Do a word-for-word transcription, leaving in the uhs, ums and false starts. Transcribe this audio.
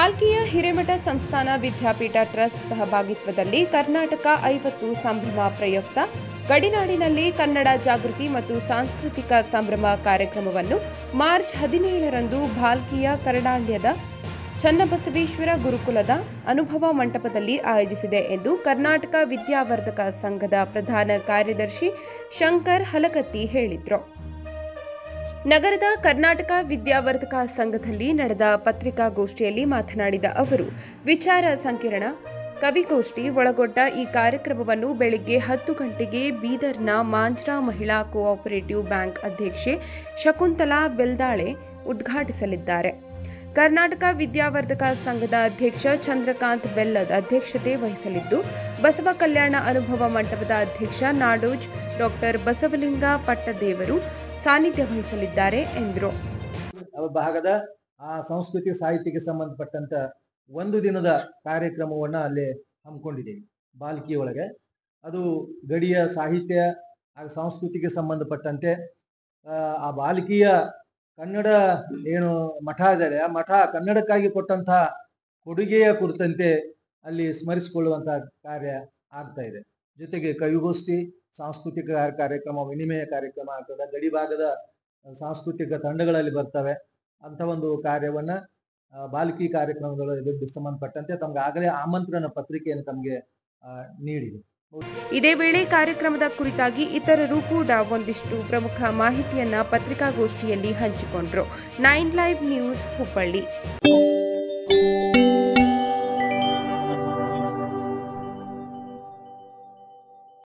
ಭಾಲ್ಕಿಯ ಹಿರೇಮಠ ಸಂಸ್ಥಾನ ವಿದ್ಯಾಪೀಠ ಟ್ರಸ್ಟ್ ಸಹಭಾಗಿತ್ವದಲ್ಲಿ ಕರ್ನಾಟಕ ಐವತ್ತು ಸಂಭ್ರಮ ಪ್ರಯುಕ್ತ ಗಡಿನಾಡಿನಲ್ಲಿ ಕನ್ನಡ ಜಾಗೃತಿ ಮತ್ತು ಸಾಂಸ್ಕೃತಿಕ ಸಂಭ್ರಮ ಕಾರ್ಯಕ್ರಮವನ್ನು ಮಾರ್ಚ್ ಹದಿನೇಳರಂದು ಭಾಲ್ಕಿಯ ಕರಡಾಳ್ಯದ ಚನ್ನಬಸವೇಶ್ವರ ಗುರುಕುಲದ ಅನುಭವ ಮಂಟಪದಲ್ಲಿ ಆಯೋಜಿಸಿದೆ ಎಂದು ಕರ್ನಾಟಕ ವಿದ್ಯಾವರ್ಧಕ ಸಂಘದ ಪ್ರಧಾನ ಕಾರ್ಯದರ್ಶಿ ಶಂಕರ್ ಹಲಗತ್ತಿ ಹೇಳಿದರು. ನಗರದ ಕರ್ನಾಟಕ ವಿದ್ಯಾವರ್ಧಕ ಸಂಘದಲ್ಲಿ ನಡೆದ ಪತ್ರಿಕಾಗೋಷ್ಠಿಯಲ್ಲಿ ಮಾತನಾಡಿದ ಅವರು, ವಿಚಾರ ಸಂಕಿರಣ ಕವಿಗೋಷ್ಠಿ ಒಳಗೊಂಡ ಈ ಕಾರ್ಯಕ್ರಮವನ್ನು ಬೆಳಗ್ಗೆ ಹತ್ತು ಗಂಟೆಗೆ ಬೀದರ್ನ ಮಾಂಜ್ರಾ ಮಹಿಳಾ ಕೋಆಪರೇಟಿವ್ ಬ್ಯಾಂಕ್ ಅಧ್ಯಕ್ಷೆ ಶಕುಂತಲಾ ಬೆಲ್ದಾಳೆ ಉದ್ಘಾಟಿಸಲಿದ್ದಾರೆ. ಕರ್ನಾಟಕ ವಿದ್ಯಾವರ್ಧಕ ಸಂಘದ ಅಧ್ಯಕ್ಷ ಚಂದ್ರಕಾಂತ್ ಬೆಲ್ಲದ್ ಅಧ್ಯಕ್ಷತೆ ವಹಿಸಲಿದ್ದು, ಬಸವ ಕಲ್ಯಾಣ ಅನುಭವ ಮಂಟಪದ ಅಧ್ಯಕ್ಷ ನಾಡೋಜ್ ಡಾಕ್ಟರ್ ಬಸವಲಿಂಗ ಪಟ್ಟದೇವರು ಸಾನ್ನಿಧ್ಯ ವಹಿಸಲಿದ್ದಾರೆ ಎಂದರು. ಭಾಗದ ಆ ಸಂಸ್ಕೃತಿ ಸಾಹಿತ್ಯಕ್ಕೆ ಸಂಬಂಧಪಟ್ಟಂತ ಒಂದು ದಿನದ ಕಾರ್ಯಕ್ರಮವನ್ನ ಅಲ್ಲಿ ಹಮ್ಮಿಕೊಂಡಿದ್ದೀವಿ ಬಾಲ್ಕಿ ಒಳಗೆ. ಅದು ಗಡಿಯ ಸಾಹಿತ್ಯ ಹಾಗೂ ಸಂಸ್ಕೃತಿಗೆ ಸಂಬಂಧಪಟ್ಟಂತೆ ಆ ಬಾಲ್ಕಿಯ ಕನ್ನಡ ಏನು ಮಠ ಇದೆ, ಆ ಮಠ ಕನ್ನಡಕ್ಕಾಗಿ ಕೊಟ್ಟಂತಹ ಕೊಡುಗೆಯ ಕುರಿತಂತೆ ಅಲ್ಲಿ ಸ್ಮರಿಸಿಕೊಳ್ಳುವಂತಹ ಕಾರ್ಯ ಆಗ್ತಾ ಇದೆ. ಜೊತೆಗೆ ಕವಿಗೋಷ್ಠಿ, ಸಾಂಸ್ಕೃತಿಕ ಕಾರ್ಯಕ್ರಮ, ವಿನಿಮಯ ಕಾರ್ಯಕ್ರಮ ಆಗ್ತದೆ. ಗಡಿ ಭಾಗದ ಸಾಂಸ್ಕೃತಿಕ ತಂಡಗಳಲ್ಲಿ ಬರ್ತವೆ ಅಂತ ಒಂದು ಕಾರ್ಯವನ್ನ ಬಾಲ್ಕಿ ಕಾರ್ಯಕ್ರಮಗಳು ಇದಕ್ಕೆ ಸಂಬಂಧಪಟ್ಟಂತೆ ತಮ್ಗೆ ಆಗಲೇ ಆಮಂತ್ರಣ ಪತ್ರಿಕೆಯನ್ನು ತಮಗೆ ನೀಡಿದೆ. ಇದೇ ವೇಳೆ ಕಾರ್ಯಕ್ರಮದ ಕುರಿತಾಗಿ ಇತರರು ಕೂಡ ಒಂದಿಷ್ಟು ಪ್ರಮುಖ ಮಾಹಿತಿಯನ್ನ ಪತ್ರಿಕಾಗೋಷ್ಠಿಯಲ್ಲಿ ಹಂಚಿಕೊಂಡರು. Nine live news Hubballi.